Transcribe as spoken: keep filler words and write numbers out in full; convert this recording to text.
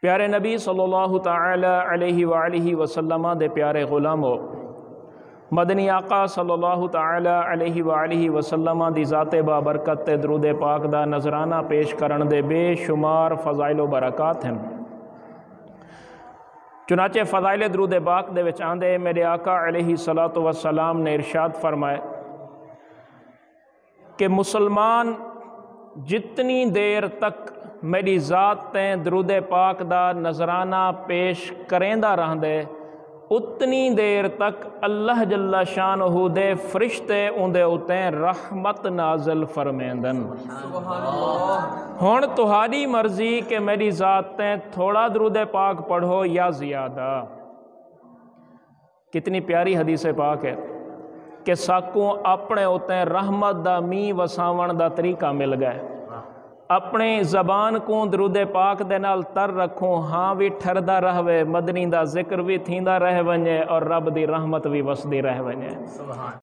پیارے نبی صلی اللہ تعالی علیہ وآلہ وسلم دے پیارے غلامو، مدنی آقا صلی اللہ تعالی علیہ وآلہ وسلم دی ذات بابرکت تے درود پاک دا نظرانہ پیش کرن دے بے شمار فضائل و برکات ہیں۔ چنانچہ فضائل درود پاک دے وچ آندے میرے آقا علیہ الصلوۃ والسلام نے ارشاد فرمائے کہ مسلمان جتنی دیر تک میری ذات تے درود پاک دا نظرانہ پیش کریندہ رہندے اتنی دیر تک اللہ جل شانہ دے فرشتے اندے اتیں رحمت نازل فرمیندن۔ ہون تہاڈی مرضی کہ میری ذات تے تھوڑا درود پاک پڑھو یا زیادہ۔ کتنی پیاری حدیث پاک ہے کہ ساکوں اپنے اتیں رحمت دا می وساون دا طریقہ مل گئے، اپنے زبان کو درود پاک دے نال تر رکھوں، ہاں بھی ٹھردا رہوے، مدنی دا ذکر بھی تھیندا رہ ونجے اور رب دی رحمت بھی وسدی رہ ونجے۔